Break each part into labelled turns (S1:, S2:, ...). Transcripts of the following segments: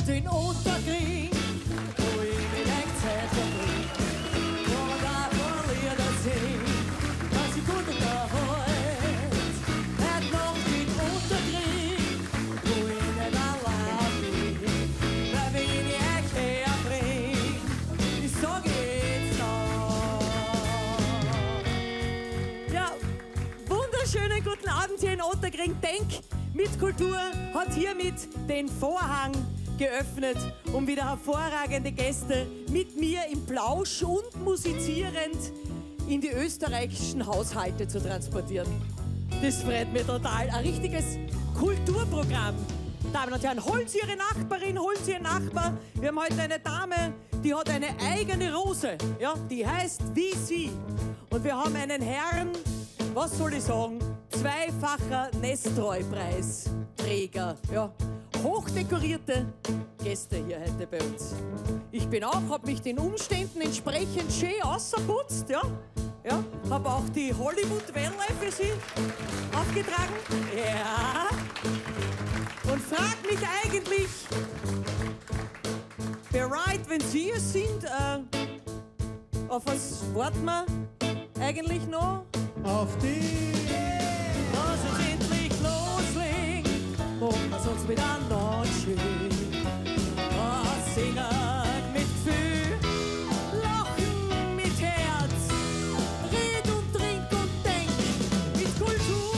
S1: den Unterkrieg, wo ich mit Zeit verbringe. Wo da verliert er sich, was ich gut unterhält. Hat noch den Unterkrieg, wo ich nicht allein bin. Weil wenn ich echt herbring, ich sag jetzt noch. Ja, wunderschönen guten Abend hier in Otterkring. Denk, mit Kultur hat hiermit den Vorhang geöffnet, um wieder hervorragende Gäste mit mir im Plausch und musizierend in die österreichischen Haushalte zu transportieren. Das freut mich total. Ein richtiges Kulturprogramm. Damen und Herren, holen Sie Ihre Nachbarin, holen Sie Ihren Nachbar. Wir haben heute eine Dame, die hat eine eigene Rose. Ja, die heißt wie sie. Und wir haben einen Herrn, was soll ich sagen, zweifacher Nestroy-Preisträger. Ja, hochdekorierte Gäste hier heute bei uns. Ich bin auch, habe mich den Umständen entsprechend schön ausgeputzt, ja. Ja, habe auch die Hollywood-Welle für Sie aufgetragen. Ja. Und frag mich eigentlich, bereit, wenn Sie es sind, auf was warten wir eigentlich noch?
S2: Auf die!
S1: Lass uns endlich loslegen und lass uns miteinander schön singen mit Gefühl, lachen mit Herz, red und trink und denk mit Kultur.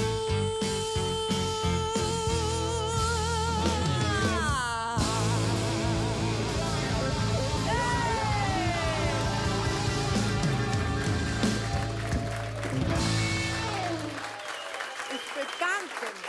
S1: Ich bedanke mich.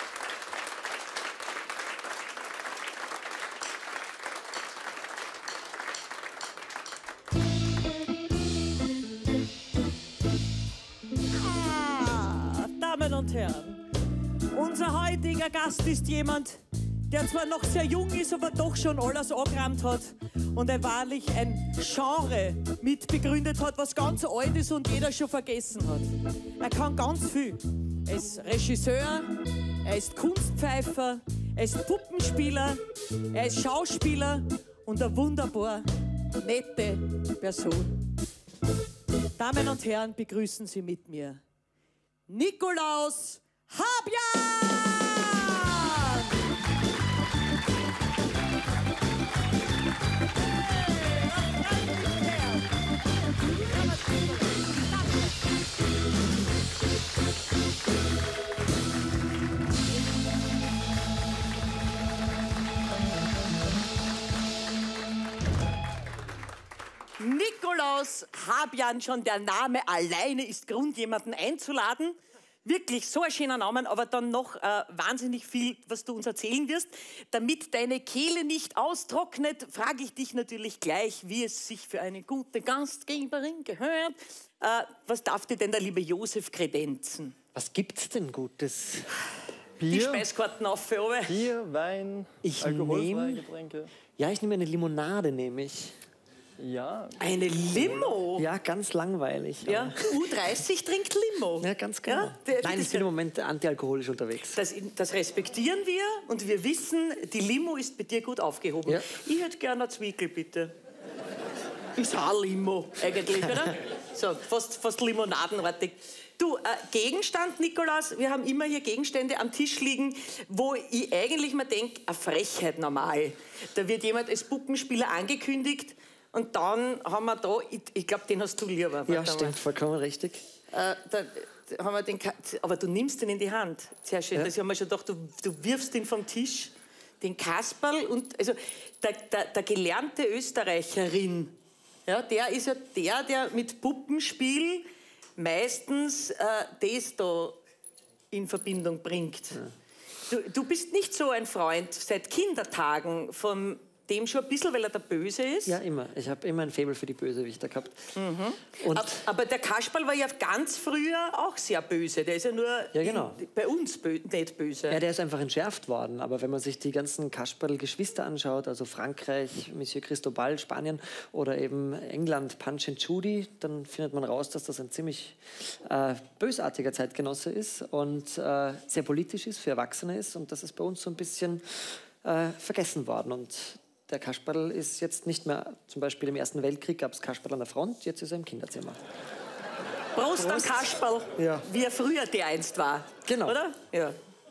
S1: Damen und Herren, unser heutiger Gast ist jemand, der zwar noch sehr jung ist, aber doch schon alles angerammt hat und er wahrlich ein Genre mitbegründet hat, was ganz alt ist und jeder schon vergessen hat. Er kann ganz viel. Er ist Regisseur, er ist Kunstpfeifer, er ist Puppenspieler, er ist Schauspieler und eine wunderbar nette Person. Damen und Herren, begrüßen Sie mit mir Nikolaus Habjan! Nikolaus Habjan, schon der Name alleine ist Grund, jemanden einzuladen. Wirklich so ein schöner Name, aber dann noch wahnsinnig viel, was du uns erzählen wirst. Damit deine Kehle nicht austrocknet, frage ich dich natürlich gleich, wie es sich für eine gute Gastgeberin gehört. Was darf dir denn der liebe Josef kredenzen?
S3: Was gibt's denn Gutes?
S1: Die
S3: Bier,
S1: Speiskarten auf für alle.
S3: Bier, Wein, alkoholfreie Getränke. Ja, ich nehme eine Limonade, nehme ich.
S2: Ja.
S1: Eine Limo?
S3: Ja, ganz langweilig.
S1: Ja, U30 trinkt Limo.
S3: Ja, ganz genau.
S1: Ja,
S3: Nein, ich bin im Moment antialkoholisch unterwegs.
S1: Das respektieren wir und wir wissen, die Limo ist bei dir gut aufgehoben.
S3: Ja.
S1: Ich hätte gerne eine Zwickel, bitte. Ist auch Limo eigentlich, oder? So, fast limonadenartig. Du, Gegenstand, Nikolaus, wir haben immer hier Gegenstände am Tisch liegen, wo ich eigentlich mir denke, eine Frechheit normal. Da wird jemand als Puppenspieler angekündigt und dann haben wir da, ich glaube, den hast du lieber.
S3: Ja, stimmt, vollkommen richtig.
S1: Da haben wir den, aber du nimmst den in die Hand. Sehr schön.
S3: Ja.
S1: Das haben wir schon gedacht, du wirfst ihn vom Tisch, den Kasperl. Und also der gelernte Österreicherin, ja, der ist ja der mit Puppenspiel meistens das da in Verbindung bringt. Ja. Du bist nicht so ein Freund seit Kindertagen von dem schon ein bisschen, weil er der Böse ist?
S3: Ja, immer. Ich habe immer ein Faible für die Bösewichter gehabt.
S1: Mhm. Und aber der Kasperl war ja ganz früher auch sehr böse. Der ist ja nur bei uns nicht böse.
S3: Ja, der ist einfach entschärft worden. Aber wenn man sich die ganzen Kasperl-Geschwister anschaut, also Frankreich, Monsieur Cristobal, Spanien oder eben England, Punch and Judy, dann findet man raus, dass das ein ziemlich bösartiger Zeitgenosse ist und sehr politisch ist, für Erwachsene ist. Und das ist bei uns so ein bisschen vergessen worden. Und der Kasperl ist jetzt nicht mehr, zum Beispiel im Ersten Weltkrieg gab es Kasperl an der Front, jetzt ist er im Kinderzimmer.
S1: Prost am Kasperl,
S3: Ja.
S1: wie er früher der einst war.
S3: Genau.
S1: Oder? Ja.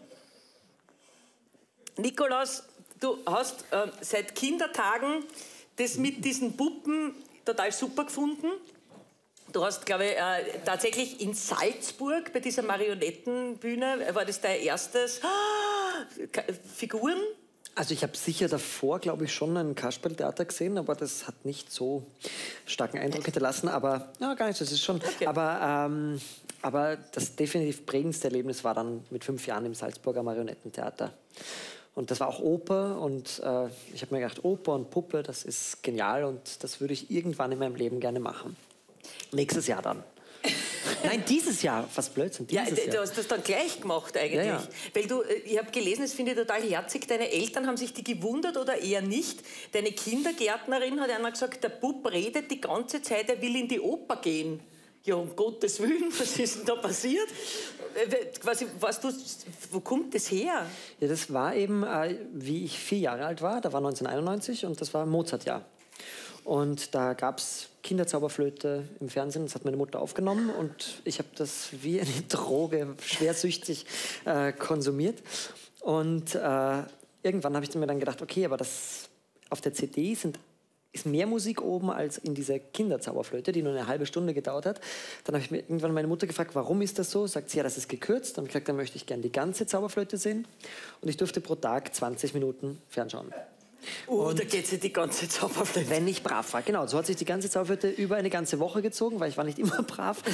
S1: Nikolaus, du hast seit Kindertagen das mit diesen Puppen total super gefunden. Du hast, glaube ich, tatsächlich in Salzburg bei dieser Marionettenbühne, war das dein erstes Figuren?
S3: Also ich habe sicher davor, glaube ich, schon ein Kasperltheater gesehen, aber das hat nicht so starken Eindruck hinterlassen. Aber ja, gar nicht, das ist schon.
S1: Okay.
S3: Aber das definitiv prägendste Erlebnis war dann mit 5 Jahren im Salzburger Marionettentheater. Und das war auch Oper und ich habe mir gedacht, Oper und Puppe, das ist genial und das würde ich irgendwann in meinem Leben gerne machen. Nächstes Jahr dann. Nein, dieses Jahr. Was Blödsinn, dieses Jahr.
S1: Du hast das dann gleich gemacht eigentlich.
S3: Ja, ja.
S1: Weil ich habe gelesen, das finde ich total herzig, deine Eltern haben sich die gewundert oder eher nicht. Deine Kindergärtnerin hat einmal gesagt, der Bub redet die ganze Zeit, er will in die Oper gehen. Ja, um Gottes Willen, was ist denn da passiert? Quasi, weißt du, wo kommt das her?
S3: Ja, das war eben, wie ich 4 Jahre alt war, da war 1991 und das war Mozartjahr. Und da gab es Kinderzauberflöte im Fernsehen, das hat meine Mutter aufgenommen und ich habe das wie eine Droge schwersüchtig konsumiert. Und irgendwann habe ich mir dann gedacht, okay, aber das auf der CD ist mehr Musik oben als in dieser Kinderzauberflöte, die nur eine halbe Stunde gedauert hat. Dann habe ich mir irgendwann meine Mutter gefragt, warum ist das so? Sagt sie, ja, das ist gekürzt. Dann habe ich gesagt, dann möchte ich gerne die ganze Zauberflöte sehen. Und ich durfte pro Tag 20 Minuten fernschauen.
S1: Da geht sich die ganze Zauberflöte.
S3: Wenn ich brav war, genau. So hat sich die ganze Zauberflöte über eine ganze Woche gezogen, weil ich war nicht immer brav.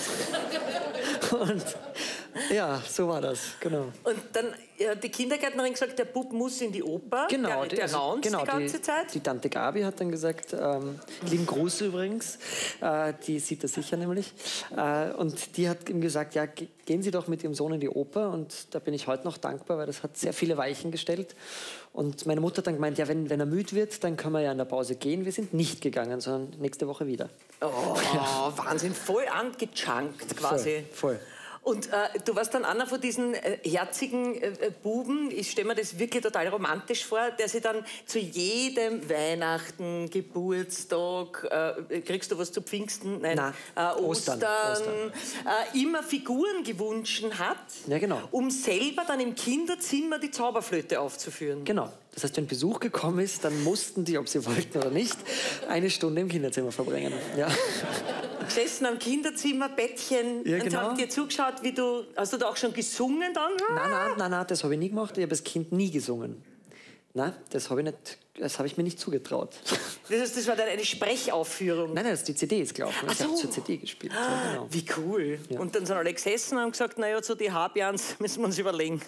S3: Und ja, so war das, genau.
S1: Und dann hat die Kindergärtnerin gesagt, der Bub muss in die Oper.
S3: Genau,
S1: der raunt die ganze Zeit.
S3: Die Tante Gabi hat dann gesagt, lieben Gruß übrigens, die sieht das sicher nämlich. Und die hat ihm gesagt, ja, gehen Sie doch mit Ihrem Sohn in die Oper. Und da bin ich heute noch dankbar, weil das hat sehr viele Weichen gestellt. Und meine Mutter hat dann gemeint, ja, wenn er müde wird, dann können wir ja in der Pause gehen. Wir sind nicht gegangen, sondern nächste Woche wieder.
S1: Oh, Wahnsinn, voll angejunkt quasi.
S3: Voll.
S1: Und du warst dann einer von diesen herzigen Buben, ich stelle mir das wirklich total romantisch vor, der sich dann zu jedem Weihnachten, Geburtstag, kriegst du was zu Pfingsten? Nein, Ostern. Immer Figuren gewünscht hat,
S3: ja, genau.
S1: Um selber dann im Kinderzimmer die Zauberflöte aufzuführen.
S3: Genau. Das heißt, wenn Besuch gekommen ist, dann mussten die, ob sie wollten oder nicht, 1 Stunde im Kinderzimmer verbringen. Ja.
S1: Gesessen am Kinderzimmer, Bettchen,
S3: ja,
S1: und
S3: genau.
S1: haben dir zugeschaut, wie du, hast du da auch schon gesungen dann?
S3: Nein, das habe ich nie gemacht. Ich habe als Kind nie gesungen. Nein, das habe ich mir nicht zugetraut.
S1: Das heißt, das war dann eine Sprechaufführung?
S3: Nein, die CD ist gelaufen. Ich habe zur CD gespielt. Ja, genau.
S1: Wie cool. Ja. Und dann sind alle gesessen und haben gesagt, naja, zu die Habjans müssen wir uns überlegen.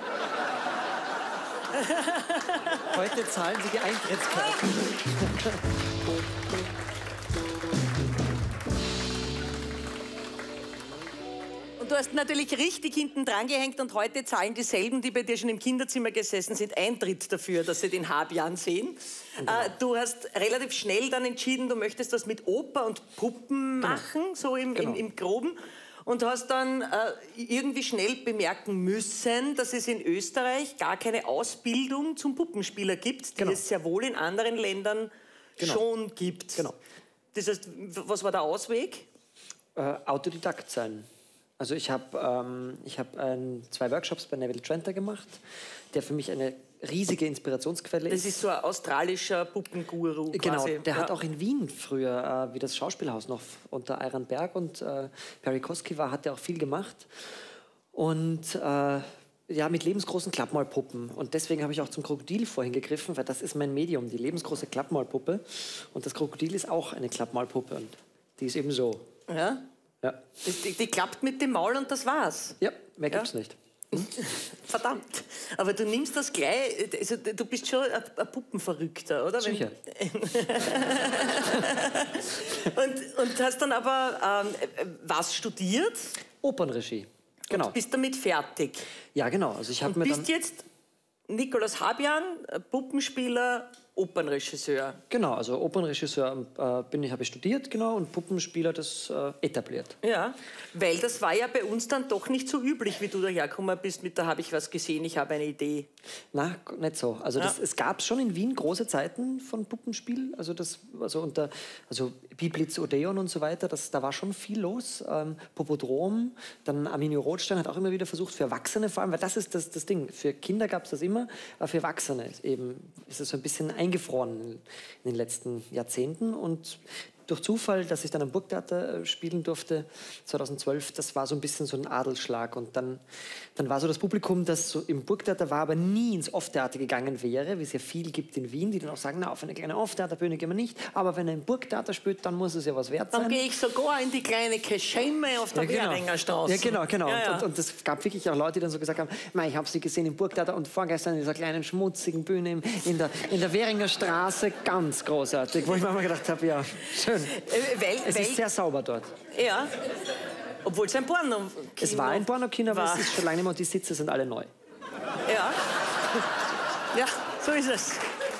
S3: Heute zahlen Sie die Eintrittskarten.
S1: Und du hast natürlich richtig hinten dran gehängt und heute zahlen dieselben, die bei dir schon im Kinderzimmer gesessen sind, Eintritt dafür, dass sie den Habjan sehen. Du hast relativ schnell dann entschieden, du möchtest das mit Oper und Puppen machen, so im Groben. Und hast dann irgendwie schnell bemerken müssen, dass es in Österreich gar keine Ausbildung zum Puppenspieler gibt, die es sehr wohl in anderen Ländern schon gibt.
S3: Genau.
S1: Das heißt, was war der Ausweg?
S3: Autodidakt sein. Also ich habe 2 Workshops bei Neville Trenter gemacht, der für mich eine riesige Inspirationsquelle ist.
S1: Das ist so ein australischer Puppenguru quasi.
S3: Genau, der hat auch in Wien früher, wie das Schauspielhaus noch unter Ayran Berg und Perry Koski war, hat er auch viel gemacht. Und mit lebensgroßen Klappmaulpuppen. Und deswegen habe ich auch zum Krokodil vorhin gegriffen, weil das ist mein Medium, die lebensgroße Klappmaulpuppe. Und das Krokodil ist auch eine Klappmaulpuppe und die ist eben so.
S1: Ja?
S3: Ja.
S1: Die klappt mit dem Maul und das war's.
S3: Ja, mehr gibt's nicht.
S1: Verdammt. Aber du nimmst das gleich, also du bist schon ein Puppenverrückter, oder?
S3: Sicher.
S1: und hast dann aber was studiert?
S3: Opernregie. Genau.
S1: Und bist damit fertig.
S3: Ja, genau. Also ich habe mir
S1: bist jetzt Nikolaus Habjan, Puppenspieler
S4: Opernregisseur.
S3: Genau, also Opernregisseur habe ich studiert, genau, und Puppenspieler das etabliert.
S4: Ja, weil das war ja bei uns dann doch nicht so üblich, wie du dahergekommen bist mit da habe ich was gesehen, ich habe eine Idee.
S3: Na, nicht so. Also
S4: Ja.
S3: es gab schon in Wien große Zeiten von Puppenspiel, unter Biblitz, Odeon und so weiter, da war schon viel los. Popodrom, dann Arminio Rothstein hat auch immer wieder versucht, für Erwachsene vor allem, weil das ist das Ding, für Kinder gab es das immer, aber für Erwachsene eben ist es so ein bisschen eingefroren in den letzten Jahrzehnten und durch Zufall, dass ich dann am Burgtheater spielen durfte, 2012, das war so ein bisschen so ein Adelsschlag. Und dann war so das Publikum, das so im Burgtheater war, aber nie ins Off-Theater gegangen wäre, wie es ja viel gibt in Wien, die dann auch sagen, na, auf eine kleine Off-Theaterbühne gehen wir nicht, aber wenn er im Burgtheater spielt, dann muss es ja was wert sein.
S4: Dann gehe ich sogar in die kleine Keschemme auf der Währinger Straße.
S3: Ja, genau.
S4: Ja, ja.
S3: Und es gab wirklich auch Leute, die dann so gesagt haben, ich habe sie gesehen im Burgtheater und vorgestern in dieser kleinen schmutzigen Bühne in der Währinger Straße, ganz großartig, wo ich mir mal gedacht habe, ja, schön. Es ist sehr sauber dort.
S4: Ja, obwohl es ein Porno-Kino war.
S3: Es war ein Porno-Kino, aber es ist schon lange nicht mehr und die Sitze sind alle neu.
S4: Ja, ja, so ist es.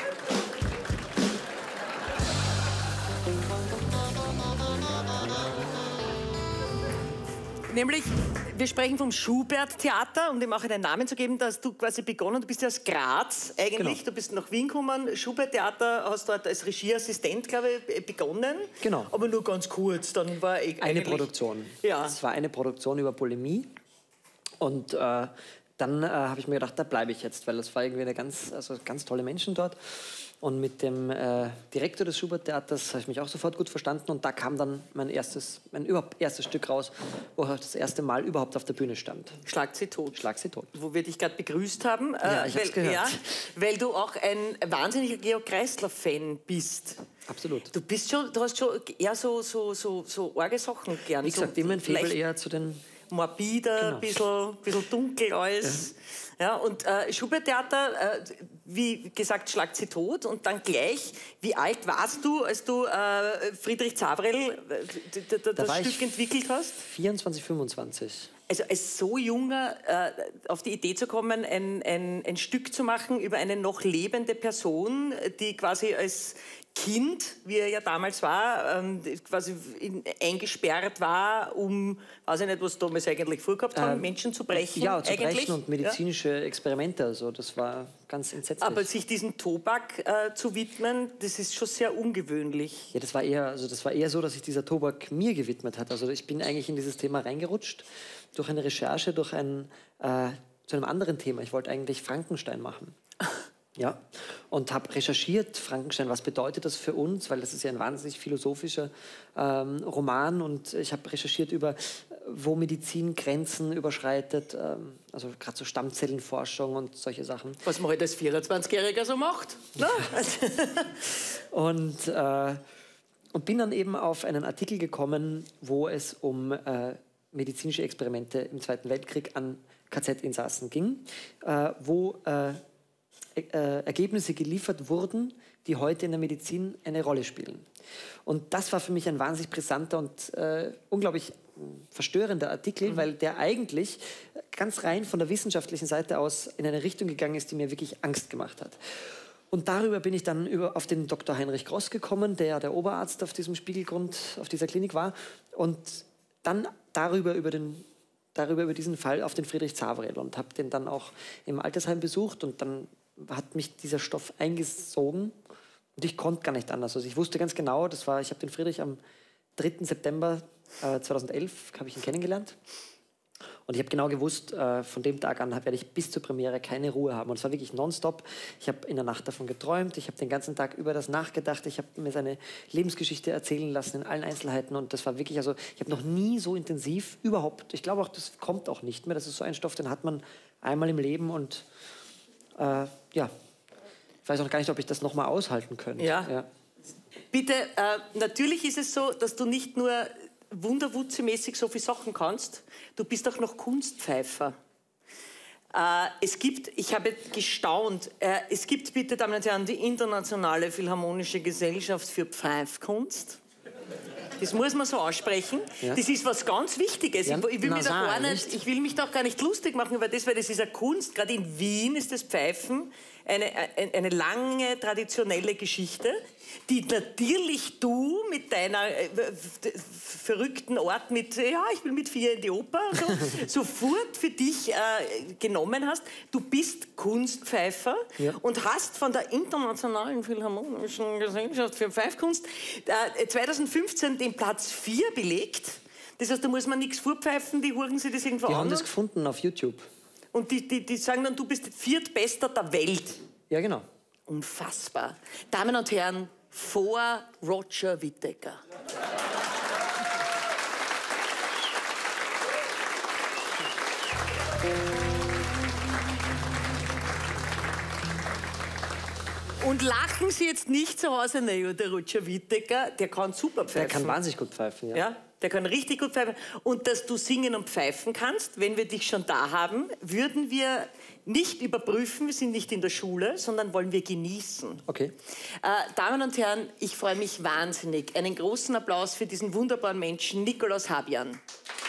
S4: Nämlich, wir sprechen vom Schubert-Theater, um dem auch einen Namen zu geben, da hast du quasi begonnen. Du bist ja aus Graz eigentlich,
S3: Genau.
S4: Du bist nach Wien gekommen. Schubert-Theater hast dort als Regieassistent, glaube ich, begonnen.
S3: Genau.
S4: Aber nur ganz kurz, dann war
S3: Eine Produktion.
S4: Ja.
S3: Das war eine Produktion über Polemie. Und dann habe ich mir gedacht, da bleibe ich jetzt, weil das war irgendwie ganz tolle Menschen dort. Und mit dem Direktor des Schubert-Theaters habe ich mich auch sofort gut verstanden. Und da kam dann mein erstes Stück raus, wo ich das erste Mal überhaupt auf der Bühne stand.
S4: Schlag sie tot.
S3: Schlag sie tot.
S4: Wo wir dich gerade begrüßt haben.
S3: Ja, ich hab's gehört.
S4: Ja, weil du auch ein wahnsinniger Georg Kreisler-Fan bist.
S3: Absolut.
S4: Du hast schon eher so arge Sachen gern.
S3: Wie gesagt, immer ein Faible eher zu den...
S4: Morbider,
S3: Genau.
S4: bisschen dunkel alles. Ja, und Schubert-Theater, wie gesagt, schlagt sie tot. Und dann gleich, wie alt warst du, als du Friedrich Zavrel das Stück entwickelt hast?
S3: 24, 25.
S4: Also als so junger auf die Idee zu kommen, ein Stück zu machen über eine noch lebende Person, die quasi als Kind, wie er ja damals war, quasi eingesperrt war, um, weiß ich nicht, was damals eigentlich vorgehabt haben, Menschen zu brechen.
S3: Ja, zu
S4: eigentlich.
S3: brechen und medizinische Experimente, also das war ganz entsetzlich.
S4: Aber sich diesem Tobak zu widmen, das ist schon sehr ungewöhnlich.
S3: Ja, das war eher so, dass sich dieser Tobak mir gewidmet hat. Also ich bin eigentlich in dieses Thema reingerutscht durch eine Recherche, zu einem anderen Thema. Ich wollte eigentlich Frankenstein machen. Ja, und habe recherchiert, Frankenstein, was bedeutet das für uns, weil das ist ja ein wahnsinnig philosophischer Roman und ich habe recherchiert über, wo Medizin Grenzen überschreitet, also gerade so Stammzellenforschung und solche Sachen.
S4: Was man halt als 24-Jähriger so macht. Ne?
S3: Und bin dann eben auf einen Artikel gekommen, wo es um medizinische Experimente im Zweiten Weltkrieg an KZ-Insassen ging, wo Ergebnisse geliefert wurden, die heute in der Medizin eine Rolle spielen. Und das war für mich ein wahnsinnig brisanter und unglaublich verstörender Artikel, weil der eigentlich ganz rein von der wissenschaftlichen Seite aus in eine Richtung gegangen ist, die mir wirklich Angst gemacht hat. Und darüber bin ich dann auf den Dr. Heinrich Gross gekommen, der Oberarzt auf diesem Spiegelgrund, auf dieser Klinik war. Und dann darüber über diesen Fall auf den Friedrich Zavrel und habe den dann auch im Altersheim besucht und dann hat mich dieser Stoff eingesogen und ich konnte gar nicht anders. Also ich wusste ganz genau, ich habe den Friedrich am 3. September 2011 habe ich ihn kennengelernt und ich habe genau gewusst, von dem Tag an werde ich bis zur Premiere keine Ruhe haben und es war wirklich nonstop. Ich habe in der Nacht davon geträumt, ich habe den ganzen Tag über das nachgedacht, ich habe mir seine Lebensgeschichte erzählen lassen in allen Einzelheiten und das war wirklich, also ich habe noch nie so intensiv überhaupt, ich glaube auch, das kommt auch nicht mehr, das ist so ein Stoff, den hat man einmal im Leben und ja, ich weiß auch gar nicht, ob ich das nochmal aushalten könnte.
S4: Ja. Bitte, natürlich ist es so, dass du nicht nur wunderwutzi-mäßig so viele Sachen kannst, du bist auch noch Kunstpfeifer. Ich habe gestaunt, es gibt, bitte, Damen und Herren, die Internationale Philharmonische Gesellschaft für Pfeifkunst. Das muss man so aussprechen. Ja. Das ist was ganz Wichtiges.
S3: Ja,
S4: ich will mich da auch gar nicht lustig machen über das, weil das ist eine Kunst. Gerade in Wien ist das Pfeifen eine lange, traditionelle Geschichte, die natürlich du mit deiner verrückten Art mit, ja, ich will mit 4 in die Oper, so, sofort für dich genommen hast. Du bist Kunstpfeifer und hast von der Internationalen Philharmonischen Gesellschaft für Pfeifkunst 2015 den Platz 4 belegt. Das heißt, da muss man nichts vorpfeifen, die huren sich das irgendwo an.
S3: Die haben das gefunden auf YouTube.
S4: Und die sagen dann, du bist Viertbester der Welt.
S3: Ja, genau.
S4: Unfassbar. Damen und Herren, vor Roger Whittaker. Und lachen Sie jetzt nicht zu Hause, naja, der Roger Whittaker, der kann super pfeifen.
S3: Der kann wahnsinnig gut pfeifen, ja.
S4: Der kann richtig gut pfeifen. Und dass du singen und pfeifen kannst, wenn wir dich schon da haben, würden wir nicht überprüfen, wir sind nicht in der Schule, sondern wollen wir genießen.
S3: Okay.
S4: Damen und Herren, ich freue mich wahnsinnig. Einen großen Applaus für diesen wunderbaren Menschen, Nikolaus Habjan.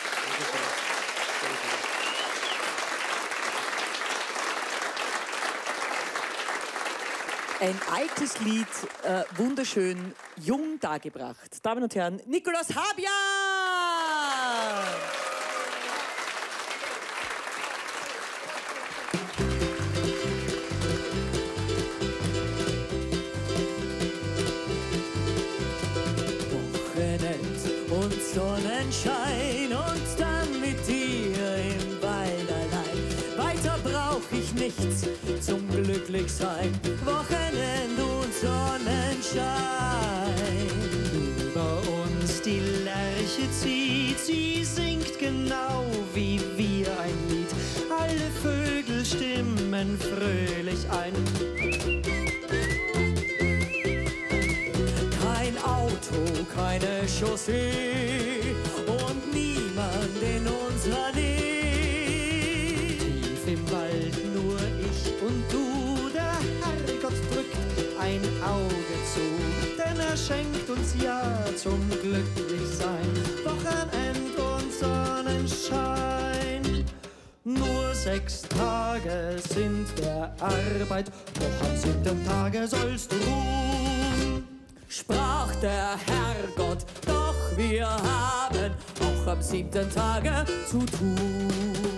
S4: Ein altes Lied, wunderschön, jung dargebracht. Damen und Herren, Nikolaus Habjan!
S1: Wochenend und Sonnenschein und dann mit dir im Wald allein. Weiter brauch ich nichts zum Glücklichsein. Wochenend und Sonnenschein.
S5: Über uns die Lerche zieht, sie singt genau wie wir ein Lied. Alle Vögel stimmen fröhlich ein.
S1: Kein Auto, keine Chaussee und niemand in unserer Nähe.
S5: Tief im Wald nur ich und du, der Herrgott drückt ein Auge zu, denn er schenkt uns ja zum Glücklichsein Wochenend und Sonnenschein. Nur 6 Tage sind der Arbeit, doch am 7. Tage sollst du ruhen.
S1: Sprach der Herrgott, doch wir haben auch am 7. Tage zu tun.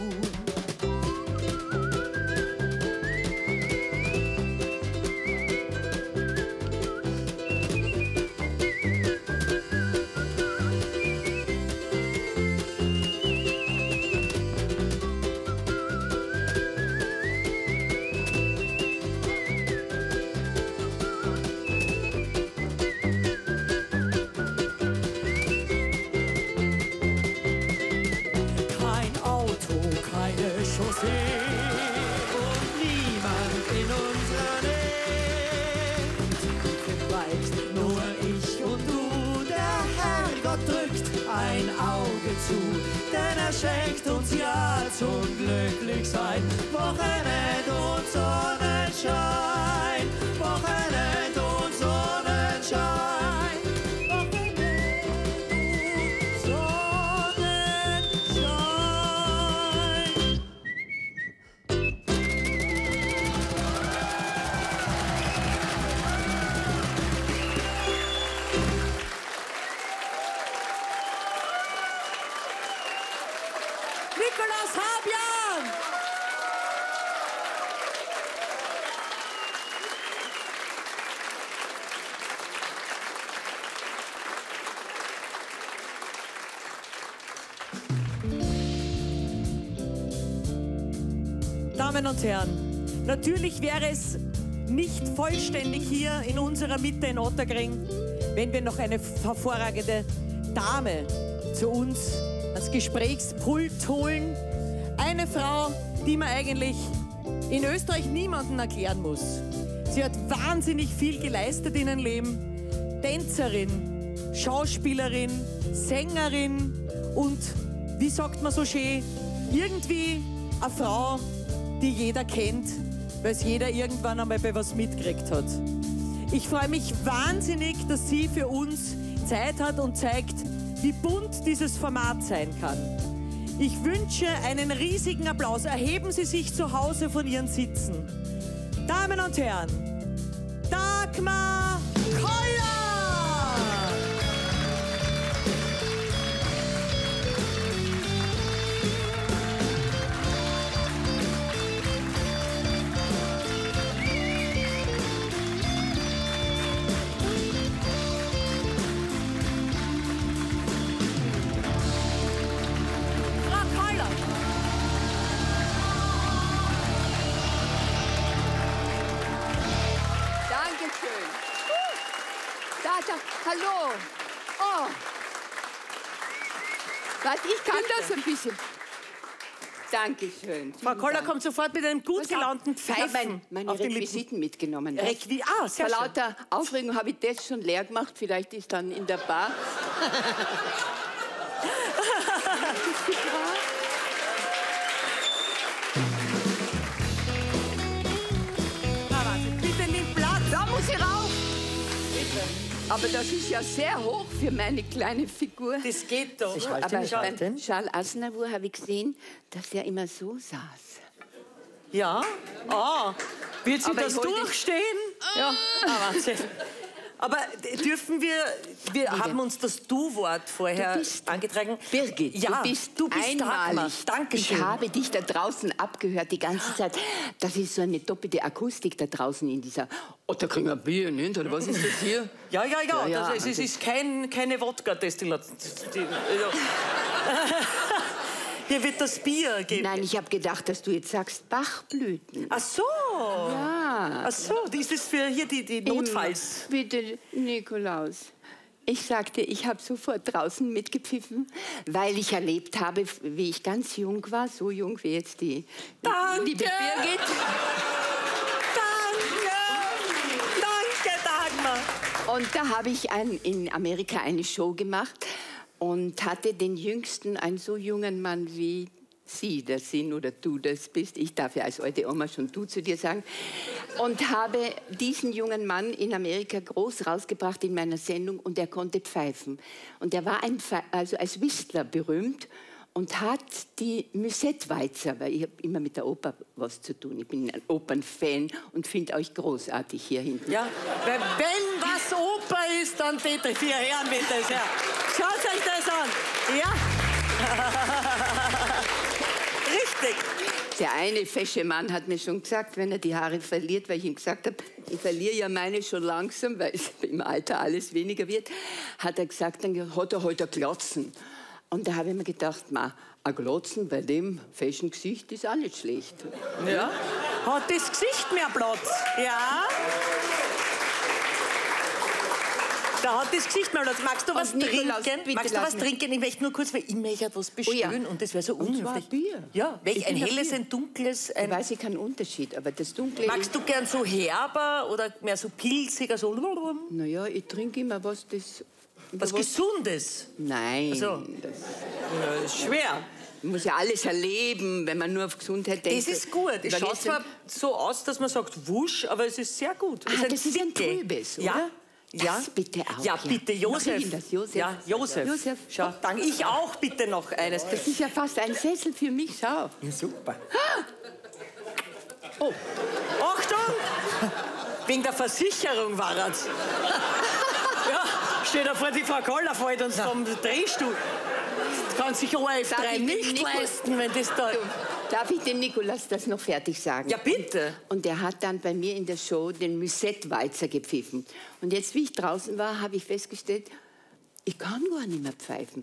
S1: Denn er schenkt uns ja zum Glücklichsein Wochenend und Sonnenschein. Wochenend und Sonnenschein. Wochenend und Sonnenschein. Nikolaus Habjan! Damen und Herren, natürlich wäre es nicht vollständig hier in unserer Mitte in Otterkring, wenn wir noch eine hervorragende Dame zu uns ans Gesprächspult holen. Eine Frau, die man eigentlich in Österreich niemandem erklären muss. Sie hat wahnsinnig viel geleistet in ihrem Leben. Tänzerin, Schauspielerin, Sängerin und, wie sagt man so schön, irgendwie eine Frau, die jeder kennt, weil es jeder irgendwann einmal bei was mitgekriegt hat. Ich freue mich wahnsinnig, dass sie für uns Zeit hat und zeigt, wie bunt dieses Format sein kann. Ich wünsche einen riesigen Applaus. Erheben Sie sich zu Hause von Ihren Sitzen. Damen und Herren, Dagmar Koller!
S6: Hallo. Oh. Warte, ich kann das ein bisschen. Dankeschön.
S4: Frau Koller kommt sofort mit einem gut gelaunten Pfeifen.
S6: Meine Requisiten mitgenommen.
S4: Sehr
S6: vor lauter Aufregung habe ich das schon leer gemacht. Vielleicht ist dann in der Bar.
S4: Bitte nimm Platz.
S6: Da muss ich rauf. Aber das ist ja sehr hoch für meine kleine Figur.
S4: Das geht doch.
S3: Ich halte mich
S6: beim
S3: halten.
S6: Charles Aznavour habe ich gesehen, dass er immer so saß.
S4: Ja? Ah, wird sie
S6: Aber
S4: das
S6: ich wollte-
S4: durchstehen? Ja. Ah, Wahnsinn. Aber dürfen wir haben uns das Du-Wort vorher
S6: Du bist-
S4: angetragen.
S6: Birgit,
S4: ja,
S6: du bist
S4: Dagmar.
S6: einmalig.
S4: Dankeschön.
S6: Ich habe dich da draußen abgehört die ganze Zeit. Das ist so eine doppelte Akustik da draußen in dieser... Oh, da kriegen wir ein Bier, nicht? Oder was ist das hier?
S4: Ja.
S6: Ja,
S4: Es ist keine Wodka-Destillation. Hier wird das Bier geben.
S6: Nein, ich habe gedacht, dass du jetzt sagst Bachblüten.
S4: Ach so.
S6: Ja.
S4: Ach so, das ist für hier die Notfalls.
S6: Bitte, Nikolaus. Ich sagte, ich habe sofort draußen mitgepfiffen, weil ich erlebt habe, wie ich ganz jung war, so jung wie jetzt die
S4: Danke.
S6: liebe Birgit.
S4: Danke, Dagmar.
S6: Und da habe ich in Amerika eine Show gemacht und hatte den Jüngsten, einen so jungen Mann wie Sie das sind oder du das bist. Ich darf ja als alte Oma schon du zu dir sagen. Und habe diesen jungen Mann in Amerika groß rausgebracht in meiner Sendung und er konnte pfeifen. Und er war also als Whistler berühmt und hat die Musette-Walzer, weil ich habe immer mit der Oper was zu tun. Ich bin ein Opernfan und finde euch großartig hier hinten.
S4: Ja, wenn was Oper ist, dann bitte, vier Herren bitte sehr. Schaut euch das an. Ja. Richtig.
S6: Der eine fesche Mann hat mir schon gesagt, wenn er die Haare verliert, weil ich ihm gesagt habe, ich verliere ja meine schon langsam, weil es im Alter alles weniger wird, hat er gesagt, dann hat er heute ein Glotzen. Und da habe ich mir gedacht, ein Glotzen bei dem feschen Gesicht ist auch nicht schlecht.
S4: Ja. Hat das Gesicht mehr Platz? Ja. Da hat das Gesicht mehr Platz. Magst du was
S6: Nikolaus,
S4: trinken?
S6: bitte
S4: Magst du
S6: lass
S4: was
S6: mich-
S4: trinken? Ich möchte nur kurz, weil ich möchte etwas bestellen und das wäre so
S6: Und zwar
S4: unhöflich.
S6: Bier.
S4: Ja,
S6: Ich
S4: ein
S6: bin
S4: helles,
S6: Bier.
S4: ein dunkles,
S6: Ich
S4: ein...
S6: weiß keinen Unterschied, aber das Dunkle
S4: Magst du gern so herber oder mehr so pilziger, so...
S6: Naja, ich trinke immer was, das...
S4: Was Gesundes?
S6: Nein,
S4: so.
S6: das
S4: Schwer.
S6: man muss ja alles erleben, wenn man nur auf Gesundheit denkt.
S4: Das ist gut. Es schaut zwar so aus, dass man sagt wusch, aber es ist sehr gut.
S6: Das ist ein
S4: Dicke.
S6: Trübes,
S4: Ja.
S6: oder?
S4: Ja.
S6: Das bitte auch.
S4: Ja, bitte, Josef.
S6: Mach ich Ihnen das, Josef?
S4: Ja, Josef.
S6: Josef.
S4: Schau, danke. Ich auch bitte noch eines.
S6: Das ist ja fast ein Sessel für mich, schau.
S3: Ja, super.
S4: Oh, Achtung! Wegen der Versicherung war es. Ja, stell dir vor, die Frau Koller fällt uns vom Drehstuhl. Das kann sich ORF 3 nicht leisten, wenn das da...
S6: Darf ich dem Nikolaus das noch fertig sagen?
S4: Ja, bitte.
S6: Und er hat dann bei mir in der Show den Musette-Walzer gepfiffen. Und jetzt, wie ich draußen war, habe ich festgestellt, ich kann gar nicht mehr pfeifen.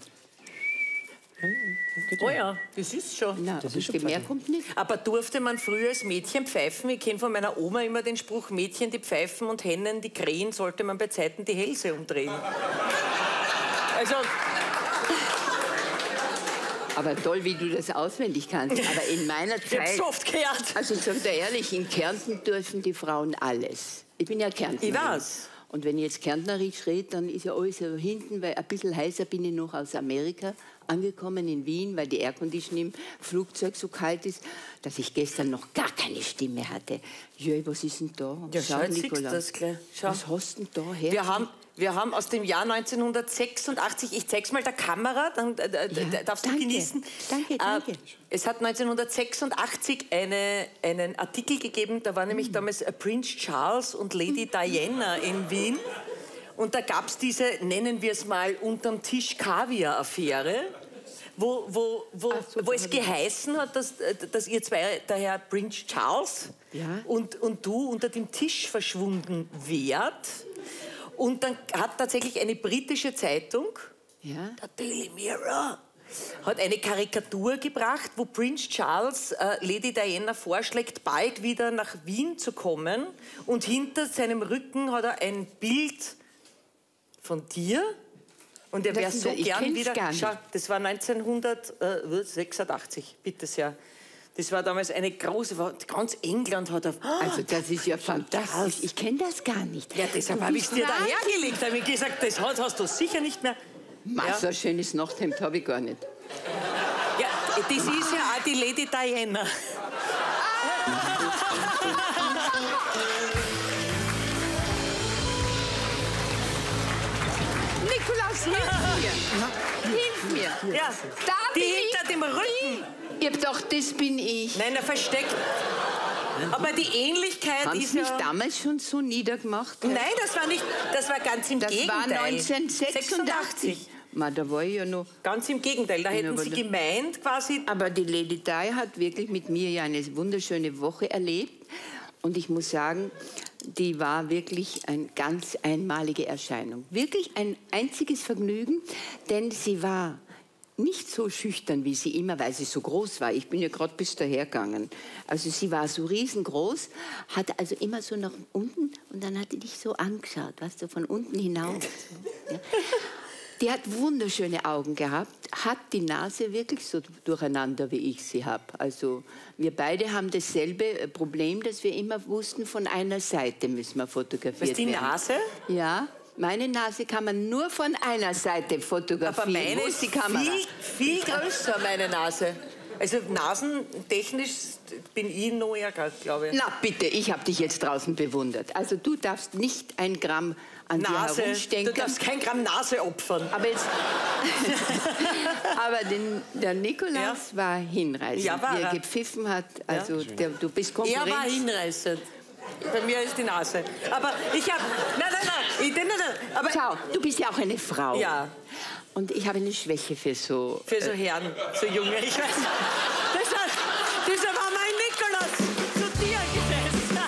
S4: Oh ja, das ist schon.
S6: Na, das ist mehr kommt nicht.
S4: Aber durfte man früher als Mädchen pfeifen? Ich kenne von meiner Oma immer den Spruch, Mädchen, die pfeifen und Hennen, die krähen, sollte man bei Zeiten die Hälse umdrehen. Also...
S6: Aber toll, wie du das auswendig kannst. Aber in meiner
S4: Ich hab's
S6: Zeit...
S4: so oft gehört.
S6: Also ich sage dir ehrlich, in Kärnten dürfen die Frauen alles. Ich bin ja Kärntnerin.
S4: Ich weiß.
S6: Und wenn ich jetzt Kärntnerisch rede, dann ist ja alles so hinten, weil ein bisschen heißer bin ich noch aus Amerika. angekommen in Wien, weil die Aircondition im Flugzeug so kalt ist, dass ich gestern noch gar keine Stimme hatte. Jö, was ist denn da?
S4: Ja, schau, jetzt siehst du das gleich. Schau.
S6: Was hast du denn da her?
S4: Wir haben aus dem Jahr 1986, ich zeig's mal der Kamera, dann darfst du genießen.
S6: Danke.
S4: Es hat 1986 einen Artikel gegeben, da war nämlich damals Prince Charles und Lady Diana in Wien. Und da gab es diese, nennen wir es mal, unterm Tisch Kaviar-Affäre, wo es geheißen hat, dass ihr zwei, der Herr Prince Charles und du unter dem Tisch verschwunden wärt. Und dann hat tatsächlich eine britische Zeitung, der Daily Mirror, hat eine Karikatur gebracht, wo Prince Charles Lady Diana vorschlägt, bald wieder nach Wien zu kommen. Und hinter seinem Rücken hat er ein Bild von dir. Und er wäre so gern wieder... Schau, das war 1986, bitte sehr. Das war damals eine große, ganz England hat er...
S6: Also das ist ja fantastisch. Ich kenne das gar nicht.
S4: Ja, deshalb habe ich es dir dahergelegt. Da habe ich gesagt, das hast du sicher nicht mehr.
S6: So ein schönes Nachthemd habe ich gar nicht.
S4: Ja, das ist ja auch die Lady Diana.
S6: Nikolaus, hilf mir!
S4: Ja,
S6: da
S4: die
S6: bin
S4: hinter dem Rücken.
S6: Ich hab gedacht, das bin ich.
S4: Nein, er versteckt. Aber die Ähnlichkeit
S6: Haben
S4: ist
S6: Sie mich damals schon so niedergemacht?
S4: Nein, das war ganz im Gegenteil.
S6: Das war 1986. Da war ich ja noch...
S4: Ganz im Gegenteil, da hätten Sie gemeint quasi...
S6: Aber die Lady Di hat wirklich mit mir ja eine wunderschöne Woche erlebt. Und ich muss sagen, die war wirklich eine ganz einmalige Erscheinung. Wirklich ein einziges Vergnügen, denn sie war nicht so schüchtern, wie sie immer, weil sie so groß war. Ich bin ja gerade bis daher gegangen. Also sie war so riesengroß, hat also immer so nach unten und dann hat die dich so angeschaut, weißt du, von unten hinauf. Ja. Die hat wunderschöne Augen gehabt, hat die Nase wirklich so durcheinander, wie ich sie habe. Also wir beide haben dasselbe Problem, dass wir immer wussten, von einer Seite müssen wir fotografiert werden.
S4: Was, die Nase?
S6: Ja. Meine Nase kann man nur von einer Seite fotografieren.
S4: Aber meine ist viel größer, meine Nase. Also nasentechnisch bin ich noch ärger, glaube ich.
S6: Na bitte, ich habe dich jetzt draußen bewundert. Also du darfst nicht 1 Gramm an dir herumstecken.
S4: Du darfst kein Gramm Nase opfern.
S6: Aber, aber der Nikolaus war hinreißend,
S4: ja, war
S6: wie er gepfiffen hat. Also du bist Konkurrenz.
S4: Er war hinreißend. Bei mir ist die Nase. Aber ich habe... Nein. Aber
S6: schau, du bist ja auch eine Frau.
S4: Ja.
S6: Und ich habe eine Schwäche für so...
S4: Für so Herren, so Junge. Ich weiß, deshalb war mein Nikolaus zu dir gesessen.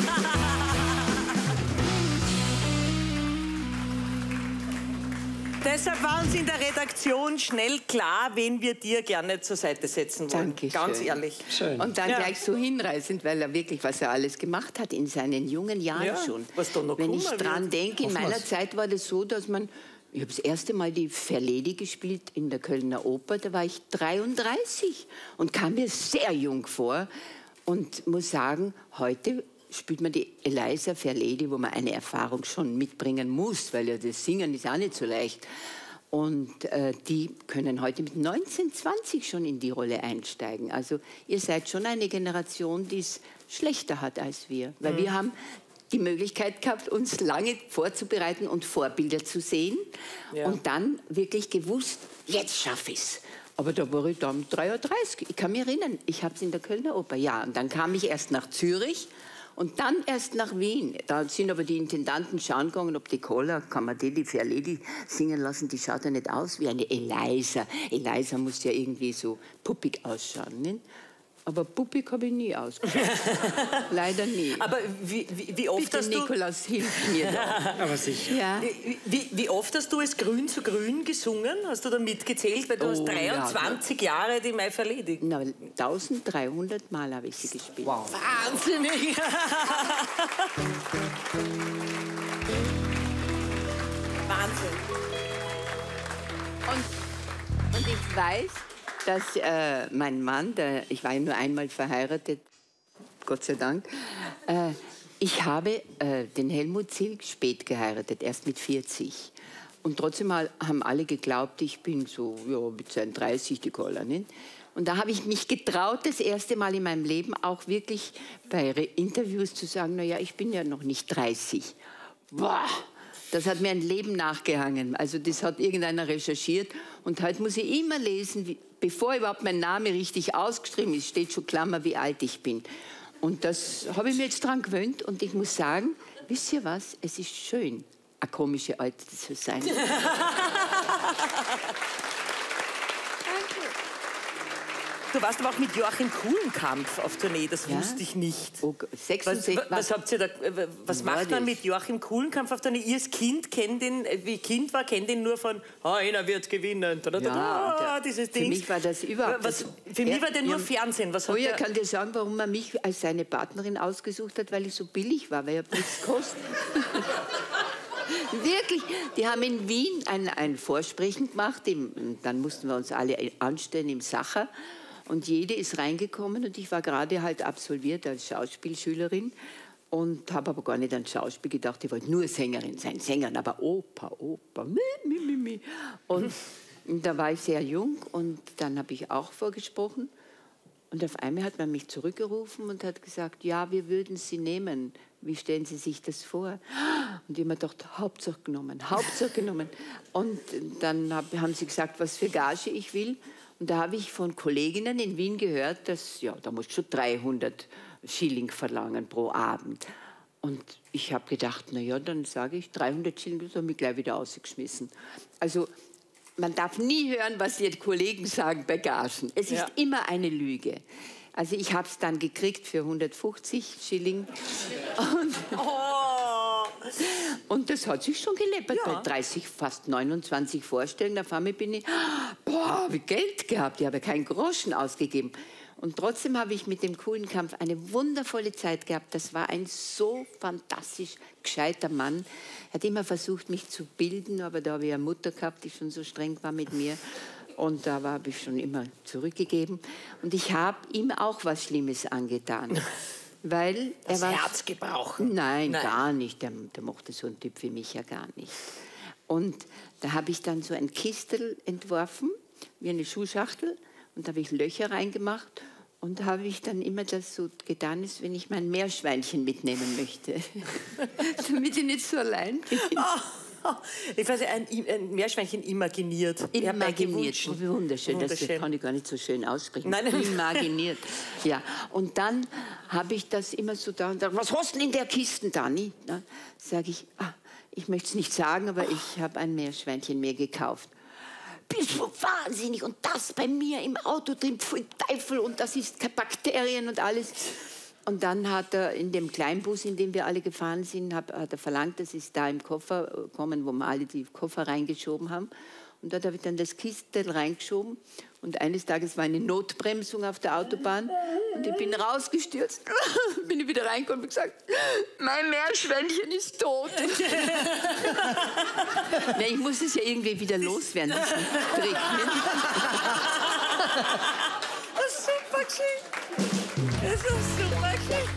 S4: Deshalb war uns in der Redaktion schnell klar, wen wir dir gerne zur Seite setzen wollen.
S6: Dankeschön.
S4: Ganz ehrlich.
S3: Schön.
S6: Und dann gleich so hinreißend, weil er wirklich, was er alles gemacht hat in seinen jungen Jahren schon.
S4: Was da noch
S6: wenn ich dran denke, in meiner Zeit war das so, dass man... Ich habe das erste Mal die Verledi gespielt in der Kölner Oper, da war ich 33 und kam mir sehr jung vor. Und muss sagen, heute spielt man die Eliza Verledi, wo man eine Erfahrung schon mitbringen muss, weil ja das Singen ist auch nicht so leicht. Und die können heute mit 19, 20 schon in die Rolle einsteigen. Also ihr seid schon eine Generation, die es schlechter hat als wir. Weil wir haben die Möglichkeit gehabt, uns lange vorzubereiten und Vorbilder zu sehen. Ja. Und dann wirklich gewusst, jetzt schaffe ich es. Aber da war ich dann 33. Ich kann mich erinnern, ich habe es in der Kölner Oper. Ja, und dann kam ich erst nach Zürich und dann erst nach Wien. Da sind aber die Intendanten schauen gegangen, ob die Cola, kann man die Verledi singen lassen, die schaut ja nicht aus wie eine Eliza. Eliza muss ja irgendwie so puppig ausschauen, nicht? Aber puppig habe ich nie ausgeschaut. Leider nie.
S4: Aber wie oft
S6: bitte,
S4: hast du...
S6: Nikolaus, hilf mir da.
S3: Aber sicher.
S6: Ja.
S4: Wie oft hast du es Grün zu Grün gesungen? Hast du da mitgezählt? Weil du hast 23 Jahre die Mai Verledi.
S6: Na, 1300 Mal habe ich sie gespielt.
S3: Wow.
S4: Wahnsinnig! Wahnsinn.
S6: Und ich weiß, dass mein Mann, ich war ja nur einmal verheiratet, Gott sei Dank, ich habe den Helmut Zilk spät geheiratet, erst mit 40. Und trotzdem haben alle geglaubt, ich bin so mit 32 die Koller. Nicht? Und da habe ich mich getraut, das erste Mal in meinem Leben auch wirklich bei Interviews zu sagen, naja, ich bin ja noch nicht 30. Boah, das hat mir ein Leben nachgehangen. Also das hat irgendeiner recherchiert. Und heute muss ich immer lesen, bevor überhaupt mein Name richtig ausgeschrieben ist, steht schon Klammer, wie alt ich bin. Und das habe ich mir jetzt dran gewöhnt. Und ich muss sagen, wisst ihr was, es ist schön, eine komische Alte zu sein.
S4: Du warst aber auch mit Joachim Kulenkampf auf Tournee, das wusste ich nicht.
S6: Oh, 66,
S4: was habt ihr da, was macht man mit Joachim Kulenkampf auf Tournee? Ihr als Kind kennt ihn, wie Kind war, kennt ihn nur von einer wird gewinnen. Dieses Ding.
S6: Für mich war das überhaupt...
S4: Für mich war der nur Fernsehen.
S6: Ich kann dir sagen, warum er mich als seine Partnerin ausgesucht hat, weil ich so billig war, weil er nichts kostet. Wirklich, die haben in Wien ein Vorsprechen gemacht, dann mussten wir uns alle anstellen im Sacher. Und jede ist reingekommen und ich war gerade halt absolviert als Schauspielschülerin und habe aber gar nicht an Schauspiel gedacht. Ich wollte nur Sängerin sein, Sängerin, aber Oper. Und da war ich sehr jung und dann habe ich auch vorgesprochen. Und auf einmal hat man mich zurückgerufen und hat gesagt, ja, wir würden Sie nehmen. Wie stellen Sie sich das vor? Und ich habe mir gedacht, Hauptsache genommen. Und dann haben sie gesagt, was für Gage ich will. Und da habe ich von Kolleginnen in Wien gehört, dass, ja, da musst du schon 300 Schilling verlangen pro Abend. Und ich habe gedacht, na ja, dann sage ich 300 Schilling, das habe ich mich gleich wieder ausgeschmissen. Also man darf nie hören, was die Kollegen sagen bei Gagen. Es ist immer eine Lüge. Also ich habe es dann gekriegt für 150 Schilling. Und das hat sich schon gelebt. Bei 30, fast 29 Vorstellungen, auf einmal bin ich, boah, wie Geld gehabt. Ich habe keinen Groschen ausgegeben. Und trotzdem habe ich mit dem Kulenkampf eine wundervolle Zeit gehabt. Das war ein so fantastisch gescheiter Mann. Er hat immer versucht, mich zu bilden, aber da habe ich eine Mutter gehabt, die schon so streng war mit mir. Und da habe ich schon immer zurückgegeben. Und ich habe ihm auch was Schlimmes angetan. Weil
S4: das Herz gebrochen?
S6: Nein, gar nicht. Der mochte so einen Typ wie mich ja gar nicht. Und da habe ich dann so ein Kistel entworfen, wie eine Schuhschachtel. Und da habe ich Löcher reingemacht. Und da habe ich dann immer das so getan, als wenn ich mein Meerschweinchen mitnehmen möchte. Damit ich nicht so allein bin.
S4: Ich weiß, ein Meerschweinchen imaginiert.
S6: Imaginiert, wunderschön. Das kann ich gar nicht so schön aussprechen. Nein. Imaginiert. Ja. Und dann habe ich das immer so da und da. Was hast du denn in der Kiste, Dani? Sage ich, ich möchte es nicht sagen, aber ich habe ein Meerschweinchen mir gekauft. Bist du wahnsinnig? Und das bei mir im Auto drin, voll Teufel, und das ist Bakterien und alles. Und dann hat er in dem Kleinbus, in dem wir alle gefahren sind, hat er verlangt, dass es da im Koffer kommen, wo wir alle die Koffer reingeschoben haben. Und dort habe ich dann das Kistel reingeschoben. Und eines Tages war eine Notbremsung auf der Autobahn. Und ich bin rausgestürzt. Bin ich wieder reingekommen und gesagt, mein Meerschweinchen ist tot. Ja, ich muss es ja irgendwie wieder loswerden, diesen Trick.
S4: Das ist super geschickt. Das ist super geschickt.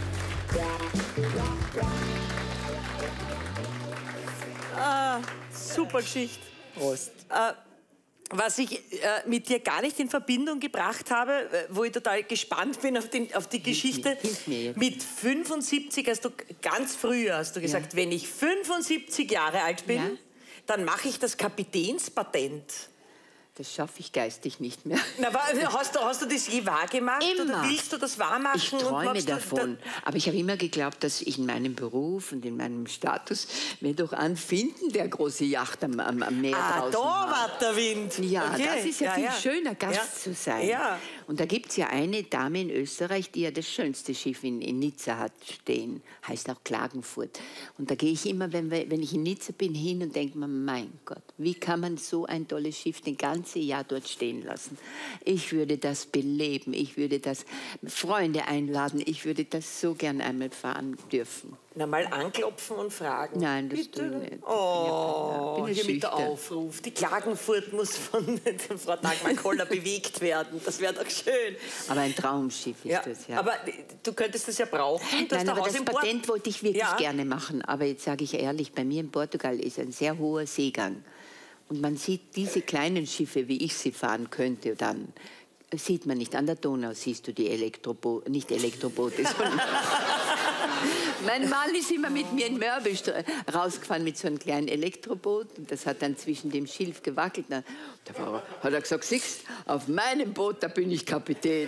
S4: Super Geschichte.
S3: Prost.
S4: Was ich mit dir gar nicht in Verbindung gebracht habe, wo ich total gespannt bin auf die Geschichte. Mit 75 hast du ganz früh gesagt, wenn ich 75 Jahre alt bin, dann mache ich das Kapitänspatent.
S6: Das schaffe ich geistig nicht mehr.
S4: Na, aber hast du das je wahrgemacht?
S6: Immer.
S4: Oder willst du das wahrmachen?
S6: Ich träume davon. Aber ich habe immer geglaubt, dass ich in meinem Beruf und in meinem Status mir doch einen finden, der große Yacht am Meer draußen
S4: da war der Wind.
S6: Ja,
S4: okay.
S6: Das ist ja viel schöner, Gast zu sein.
S4: Ja.
S6: Und da gibt es ja eine Dame in Österreich, die ja das schönste Schiff in Nizza hat stehen. Heißt auch Klagenfurt. Und da gehe ich immer, wenn ich in Nizza bin, hin und denke mir, mein Gott, wie kann man so ein tolles Schiff den ganze Jahr dort stehen lassen? Ich würde das beleben, ich würde das Freunde einladen, ich würde das so gern einmal fahren dürfen.
S4: Na, mal anklopfen und fragen.
S6: Nein, das tue ich nicht.
S4: Oh, hier mit der Aufruf. Die Klagenfurt muss von Frau Dagmar-Koller bewegt werden. Das wäre doch schön.
S6: Aber ein Traumschiff ist das, ja.
S4: Aber du könntest das ja brauchen.
S6: Nein, aber das Patent wollte ich wirklich gerne machen. Aber jetzt sage ich ehrlich, bei mir in Portugal ist ein sehr hoher Seegang. Und man sieht diese kleinen Schiffe, wie ich sie fahren könnte, dann sieht man nicht. An der Donau siehst du die nicht Elektroboote, sondern mein Mann ist immer mit mir in Mörbisch rausgefahren mit so einem kleinen Elektroboot. Und das hat dann zwischen dem Schilf gewackelt. Da hat er gesagt, siehst, auf meinem Boot, da bin ich Kapitän.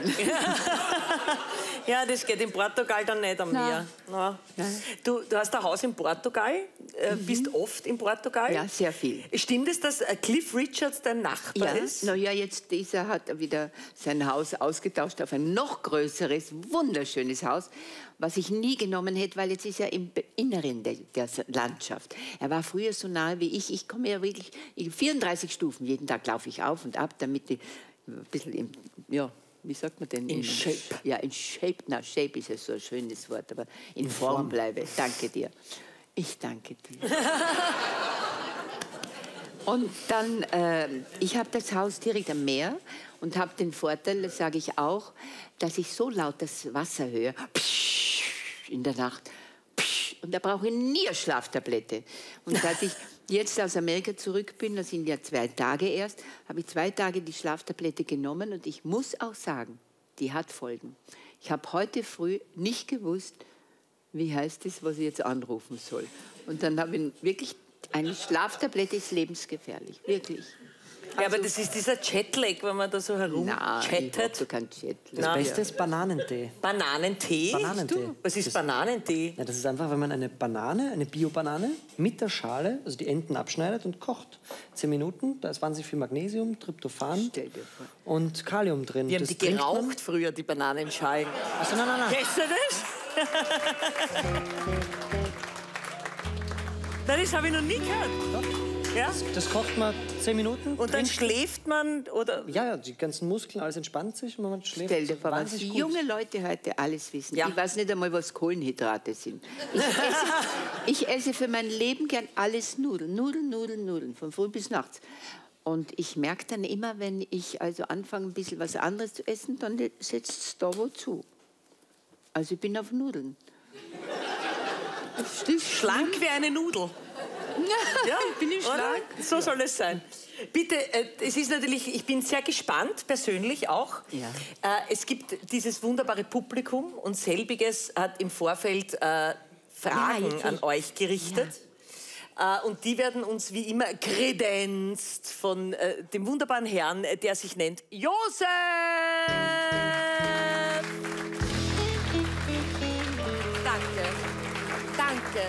S4: Ja, das geht in Portugal dann nicht am Meer. No. Du hast ein Haus in Portugal, bist oft in Portugal.
S6: Ja, sehr viel.
S4: Stimmt es, dass Cliff Richards dein Nachbar ist?
S6: Na ja, jetzt dieser hat wieder sein Haus ausgetauscht auf ein noch größeres, wunderschönes Haus, was ich nie genommen hätte, weil jetzt ist er im Inneren der Landschaft. Er war früher so nahe wie ich. Ich komme ja wirklich 34 Stufen. Jeden Tag laufe ich auf und ab, damit ich ein bisschen wie sagt man denn?
S4: In Shape.
S6: Ja, in Shape. Na, Shape ist ja so ein schönes Wort, aber in Form bleibe. Danke dir. Ich danke dir. Und dann, ich habe das Haus direkt am Meer und habe den Vorteil, das sage ich auch, dass ich so laut das Wasser höre, in der Nacht, und da brauche ich nie eine Schlaftablette. Und als ich jetzt aus Amerika zurück bin, das sind ja 2 Tage erst, habe ich 2 Tage die Schlaftablette genommen und ich muss auch sagen, die hat Folgen. Ich habe heute früh nicht gewusst, wie heißt es, was ich jetzt anrufen soll. Und dann habe ich wirklich, eine Schlaftablette ist lebensgefährlich, wirklich.
S4: Ja, aber das ist dieser Jetlag, wenn man da so herumchattet.
S6: Nein, so kein Jetlag.
S3: Das Beste ist Bananentee.
S4: Bananentee?
S3: Bananentee.
S4: Was ist Bananentee?
S3: Ja, das ist einfach, wenn man eine Banane, eine Bio-Banane, mit der Schale, also die Enden abschneidet und kocht. 10 Minuten, da ist wahnsinnig viel Magnesium, Tryptophan und Kalium drin.
S4: Die haben die geraucht früher, die Bananenschalen.
S3: Also nein.
S4: Kennst du das? Nein, das habe ich noch nie gehört. Ja?
S3: Das kocht man 10 Minuten.
S4: Und dann schläft man, oder?
S3: Ja, die ganzen Muskeln, alles entspannt sich und man schläft.
S6: Stell dir vor, was
S3: wahnsinnig
S6: die
S3: gut.
S6: junge Leute heute alles wissen.
S4: Ja.
S6: Ich weiß nicht einmal, was Kohlenhydrate sind. Ich esse für mein Leben gern alles Nudeln, von früh bis nachts. Und ich merke dann immer, wenn ich also anfange, ein bisschen was anderes zu essen, dann setzt es da wo zu. Also ich bin auf Nudeln.
S4: Schlank wie eine Nudel. Ja,
S6: bin ich schlank?
S4: So soll es sein. Bitte, es ist natürlich, ich bin sehr gespannt, persönlich auch.
S6: Ja.
S4: Es gibt dieses wunderbare Publikum und selbiges hat im Vorfeld Fragen an euch gerichtet. Ja. Und die werden uns wie immer kredenzt von dem wunderbaren Herrn, der sich nennt Josef! Danke.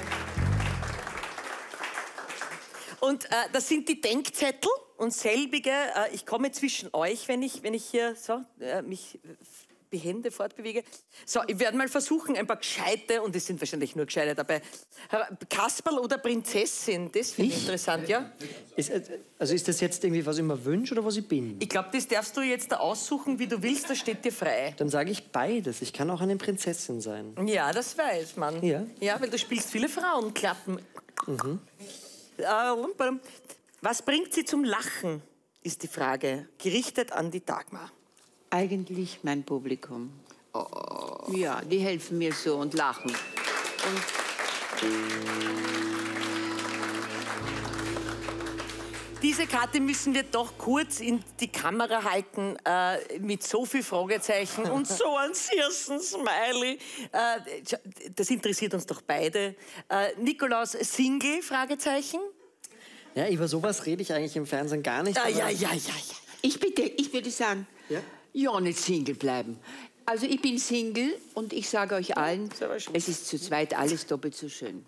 S4: Und das sind die Denkzettel und selbige, ich komme zwischen euch, wenn ich hier so mich behende fortbewege. So, ich werde mal versuchen, ein paar gescheite, und es sind wahrscheinlich nur gescheite dabei, Kasperl oder Prinzessin, das finde ich interessant, ja?
S3: Ist das jetzt irgendwie, was ich mir wünsche oder was ich bin?
S4: Ich glaube, das darfst du jetzt da aussuchen, wie du willst, das steht dir frei.
S3: Dann sage ich beides. Ich kann auch eine Prinzessin sein.
S4: Ja, das weiß man.
S3: Ja.
S4: Ja, weil du spielst viele Frauenklappen. Mhm. Was bringt sie zum Lachen, ist die Frage, gerichtet an die Dagmar.
S6: Eigentlich mein Publikum. Oh. Ja, die helfen mir so und lachen.
S4: Diese Karte müssen wir doch kurz in die Kamera halten, mit so viel Fragezeichen und so ein süßen Smiley. Das interessiert uns doch beide. Nikolaus, Single, Fragezeichen?
S3: Ja, über sowas rede ich eigentlich im Fernsehen gar nicht.
S4: Ja.
S6: Ich würde sagen, ja, nicht Single bleiben. Also ich bin Single und ich sage euch allen, es ist zu zweit alles doppelt so schön.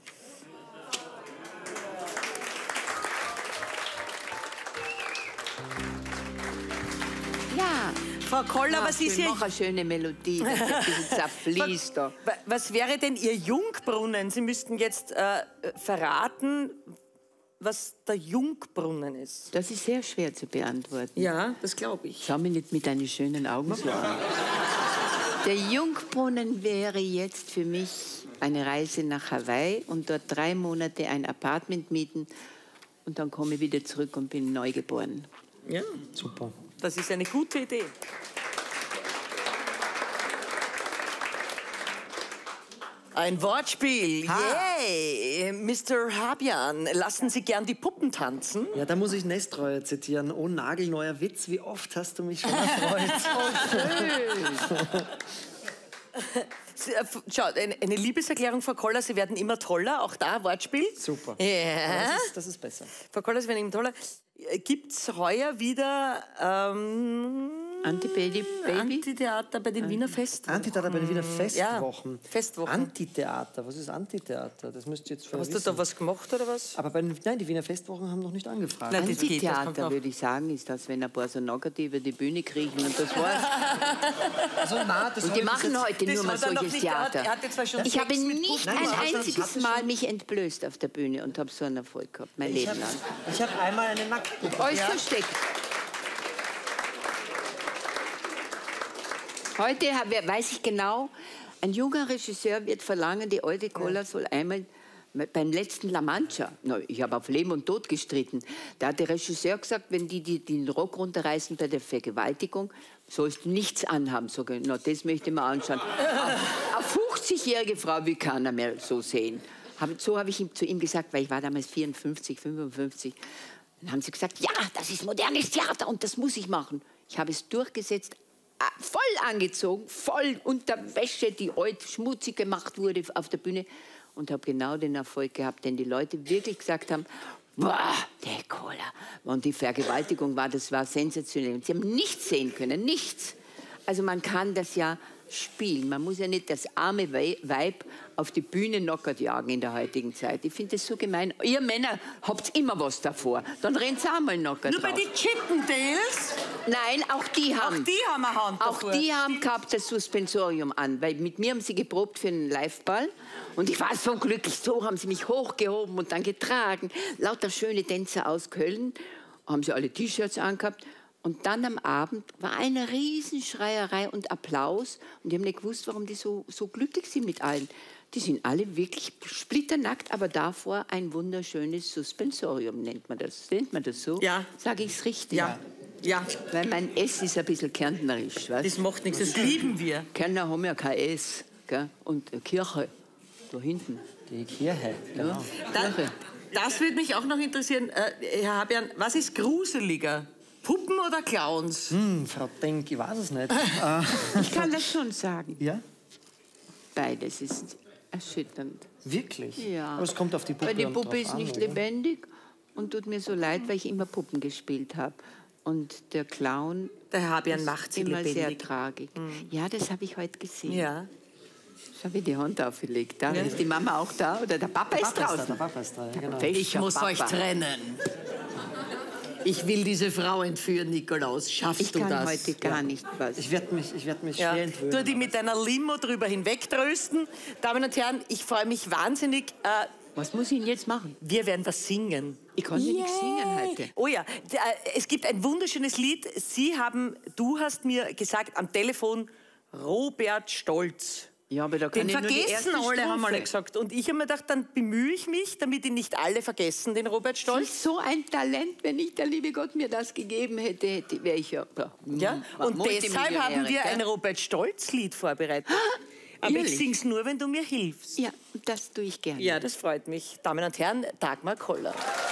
S6: Ja.
S4: Frau Koller, was ist Ihr...
S6: Mach eine schöne Melodie, das ein bisschen zerfließt da.
S4: Was wäre denn Ihr Jungbrunnen? Sie müssten jetzt verraten, was der Jungbrunnen ist.
S6: Das ist sehr schwer zu beantworten.
S4: Ja, das glaube ich.
S6: Schau mich nicht mit deinen schönen Augen so an. Der Jungbrunnen wäre jetzt für mich eine Reise nach Hawaii und dort 3 Monate ein Apartment mieten und dann komme ich wieder zurück und bin neugeboren.
S4: Ja,
S3: super.
S4: Das ist eine gute Idee. Ein Wortspiel. Yay! Mr. Habian, lassen Sie gern die Puppen tanzen?
S3: Ja, da muss ich Nestreuer zitieren. Oh, nagelneuer Witz, wie oft hast du mich schon erfreut?
S4: Schau, eine Liebeserklärung, Frau Koller, Sie werden immer toller. Auch da, Wortspiel.
S3: Super.
S4: Ja.
S3: Das ist besser.
S4: Frau Koller, Sie werden immer toller. Gibt es heuer wieder Antitheater bei den Wiener Festwochen?
S3: Antitheater bei den Wiener Festwochen?
S4: Ja, Festwochen.
S3: Antitheater, was ist Antitheater? Das müsst ihr jetzt vorher
S4: Hast du da was gemacht oder was?
S3: Aber nein, die Wiener Festwochen haben noch nicht angefragt.
S4: Nein, das geht, das
S6: Antitheater, würde ich sagen, ist das, wenn ein paar so Nackerte über die Bühne kriechen und das war's.
S3: Also, na, das
S6: Und die machen heute nur mal
S4: hat er noch
S6: solches
S4: nicht
S6: Theater.
S4: Er hatte zwar schon
S6: Ich habe
S4: Sex mit
S6: nicht
S4: Puppen,
S6: ein
S4: aber-
S6: einziges Mal mich entblößt auf der Bühne und habe so einen Erfolg gehabt, mein Leben lang.
S3: Ich habe einmal eine Nacktpuppe.
S6: Alles versteckt. Heute weiß ich genau, ein junger Regisseur wird verlangen, die alte Koller soll einmal beim letzten La Mancha, ich habe auf Leben und Tod gestritten, da hat der Regisseur gesagt, wenn die den Rock runterreißen bei der Vergewaltigung, sollst du nichts anhaben. So, na, das möchte ich mir anschauen. Eine 50-jährige Frau, wie kann er mehr so sehen? So habe ich zu ihm gesagt, weil ich war damals 54, 55. Dann haben sie gesagt, ja, das ist modernes Theater und das muss ich machen. Ich habe es durchgesetzt, voll angezogen, voll unter Wäsche, die alt schmutzig gemacht wurde auf der Bühne und habe genau den Erfolg gehabt, denn die Leute wirklich gesagt haben, boah, der Koller. Und die Vergewaltigung das war sensationell. Und sie haben nichts sehen können, nichts. Also man kann das ja spielen. Man muss ja nicht das arme Weib auf die Bühne knockert jagen in der heutigen Zeit. Ich finde das so gemein. Ihr Männer habt immer was davor. Dann rennt ihr einmal knockert
S4: Nur bei
S6: drauf.
S4: den Chippendales?
S6: Nein, auch die haben.
S4: Auch die haben eine Hand
S6: Auch
S4: davor.
S6: die haben gehabt das Suspensorium an, weil mit mir haben sie geprobt für einen Liveball und ich war so glücklich, so haben sie mich hochgehoben und dann getragen. Lauter schöne Tänzer aus Köln, haben sie alle T-Shirts angehabt und dann am Abend war eine Riesenschreierei und Applaus und die haben nicht gewusst, warum die so glücklich sind mit allen. Die sind alle wirklich splitternackt, aber davor ein wunderschönes Suspensorium, nennt man das. Nennt man das so?
S4: Ja.
S6: Sage ich es richtig?
S4: Ja. Ja,
S6: Weil mein S ist ein bisschen kärntnerisch, weißt?
S4: das macht nichts, das lieben wir.
S6: Kärntner haben ja kein S, gell? Und eine Kirche, da hinten.
S3: Die Kirche, genau.
S6: Kirche.
S4: Das würde mich auch noch interessieren, Herr Habian, was ist gruseliger? Puppen oder Clowns?
S3: Frau Denk, ich weiß es nicht.
S6: Ich kann das schon sagen.
S3: Ja?
S6: Beides ist erschütternd.
S3: Wirklich?
S6: Ja.
S3: Aber es kommt auf die Puppe
S6: Weil die
S3: und
S6: Puppe
S3: drauf
S6: ist
S3: an,
S6: nicht
S3: oder?
S6: lebendig und tut mir so leid, weil ich immer Puppen gespielt habe. Und der Clown
S4: Der Herr Habian
S6: ist
S4: macht sie
S6: immer sehr
S4: lebendig.
S6: tragik. Ja, das habe ich heute gesehen.
S4: Ja.
S6: Schau, wie die Hand aufgelegt. Da ist die Mama auch da oder der Papa ist draußen.
S3: Der Papa ist da, ja, genau.
S6: Welcher Papa?
S4: trennen. Ich will diese Frau entführen, Nikolaus. Schaffst
S6: Ich
S4: du
S6: kann
S4: das?
S6: heute gar nicht was.
S3: Ich werd mich
S4: Ja.
S3: schwer entwöhnen.
S4: Du die mit deiner Limo drüber hinwegtrösten. Damen und Herren, ich freue mich wahnsinnig.
S6: Was muss ich denn jetzt machen?
S4: Wir werden was singen.
S6: Ich kann ja nichts singen heute.
S4: Oh ja, es gibt ein wunderschönes Lied. Du hast mir gesagt am Telefon, Robert Stolz.
S6: Ja, aber da kann
S4: Den
S6: ich nur die
S4: vergessen
S6: erste
S4: alle, haben alle
S6: Strophe.
S4: gesagt. Und ich habe mir gedacht, dann bemühe ich mich, damit ihn nicht alle vergessen, den Robert
S6: Das
S4: Stolz.
S6: ist so ein Talent, wenn nicht der liebe Gott mir das gegeben hätte, wäre ich ja.
S4: Ja? Und deshalb haben wir ein Robert Stolz-Lied vorbereitet. Aber
S6: Ehrlich?
S4: ich sing's nur, wenn du mir hilfst.
S6: Ja, das tue ich gerne.
S4: Ja, das freut mich. Damen und Herren, Dagmar Koller.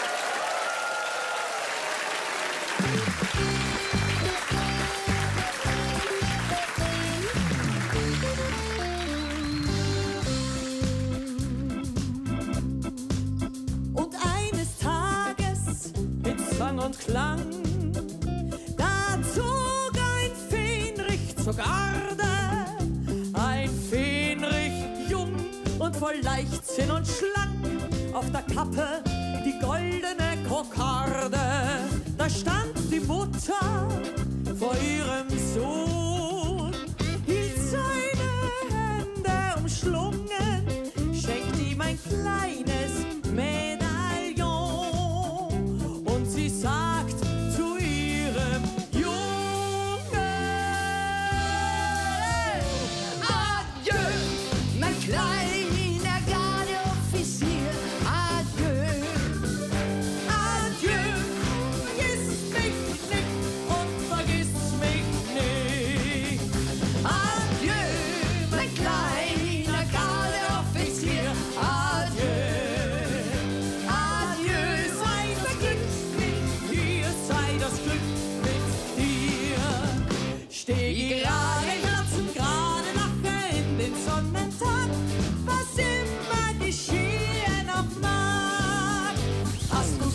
S1: Und eines Tages mit Sang und Klang, da zog ein Fähnrich zur Garde, ein Fähnrich jung und voll Leichtsinn und schlank, auf der Kappe die goldene Kokarde. Da stand die Mutter vor ihrem Sohn, hielt seine Hände umschlungen, schenkte ihm ein kleines Medaillon und sie sagt zu ihrem Jungen: Adieu, mein kleiner Gardeoffizier, adieu, adieu, vergiss mich nicht und vergiss mich nicht. Adieu, mein kleiner Gardeoffizier.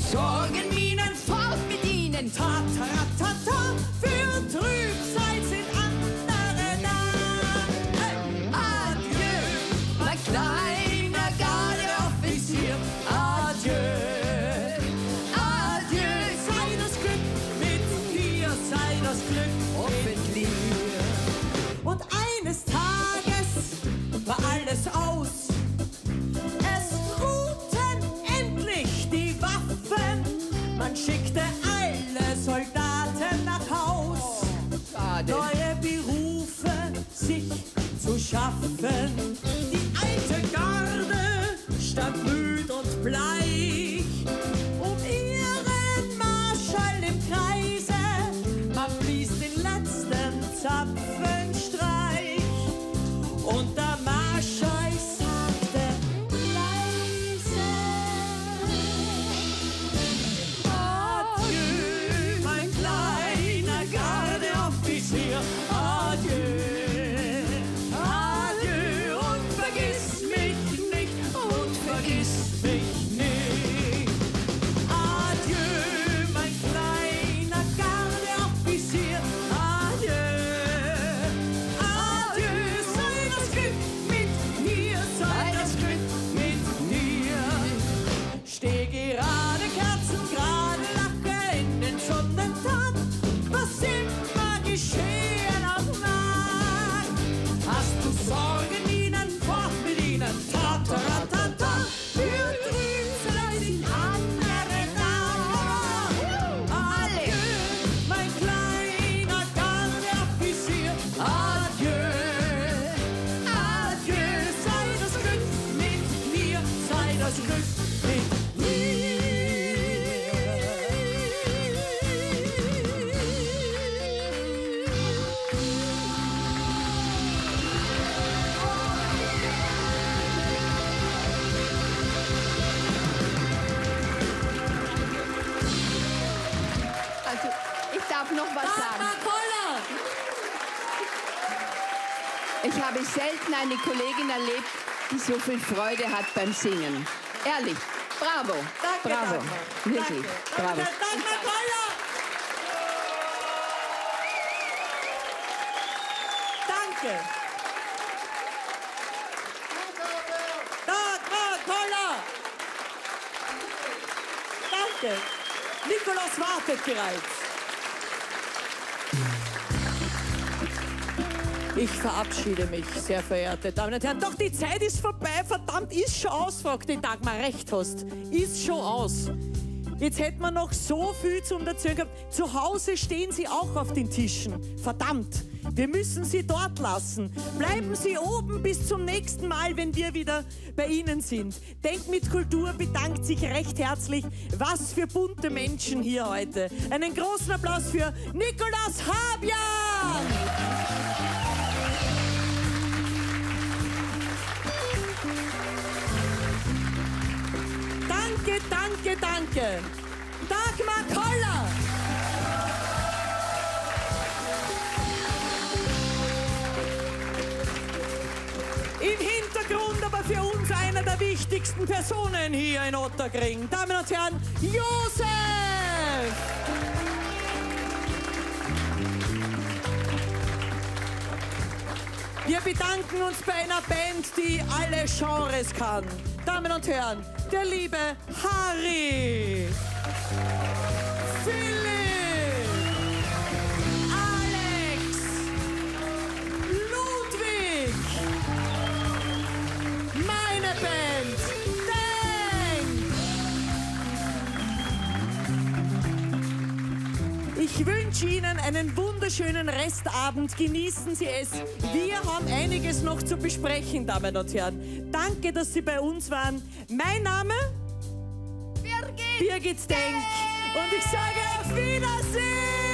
S6: Sorgen, Minen, fort mit ihnen.
S1: Ta, ta, ta, ta, für Trübsal sind andere da. Hey.
S6: Adieu, mein kleiner Gardeoffizier. Adieu, adieu,
S1: Sei das Glück mit dir, sei das Glück.
S6: hoffentlich.
S1: Und eines Tages war alles aus. Es ruhten endlich die Waffen. Man schickte alle Soldaten nach Haus.
S6: Schade.
S1: Neue Berufe sich zu schaffen. Die alte Garde stand müd und bleich. Um ihren Marschall im Kreise, man blies den letzten Zapfenstreich. Und der Marschall sagte leise: Adieu, mein kleiner Gardeoffizier. Adieu, adieu und vergiss mich nicht, und vergiss mich nicht. Adieu, mein kleiner Gardeoffizier. Adieu, adieu, sei das Glück mit mir, sei das Glück mit mir. Steh gerade, Kerzen gerade, lache in den Sonnentag, was immer geschehen auch mag. Hast du Sorgen, ihnen, fort mit ihnen, ta, ta, ta, ta, für Trübsal sind andere da. Adieu, mein kleiner Gardeoffizier. Adieu, adieu, sei das Glück mit mir, sei das Glück mit
S6: Also, ich darf noch was sagen. Ich habe selten eine Kollegin erlebt, die so viel Freude hat beim Singen. Ehrlich, bravo,
S1: Danke,
S6: bravo,
S1: Dagmar.
S6: wirklich,
S1: Danke.
S6: bravo.
S1: Dagmar Koller. Danke. Dagmar Koller. Danke. Nikolaus wartet bereits. Ich verabschiede mich, sehr verehrte Damen und Herren. Doch die Zeit ist vorbei, verdammt, ist schon aus, fragt die Dagmar, recht hast. Ist schon aus. Jetzt hätten wir noch so viel zum Erzählen gehabt. Zu Hause stehen sie auch auf den Tischen. Verdammt, wir müssen sie dort lassen. Bleiben Sie oben bis zum nächsten Mal, wenn wir wieder bei Ihnen sind. Denk mit Kultur bedankt sich recht herzlich. Was für bunte Menschen hier heute. Einen großen Applaus für Nikolaus Habjan! Danke, danke, danke. Dagmar Koller. Im Hintergrund aber für uns einer der wichtigsten Personen hier in Otterkring. Damen und Herren, Josef! Wir bedanken uns bei einer Band, die alle Genres kann. Damen und Herren, der liebe Harry, Philipp, Alex, Ludwig, meine Band, Denk. Ich wünsche Ihnen einen wunderschönen Restabend. Genießen Sie es. Wir haben einiges noch zu besprechen, Damen und Herren. Danke, dass Sie bei uns waren. Mein Name? Birgit Denk. Und ich sage auf Wiedersehen.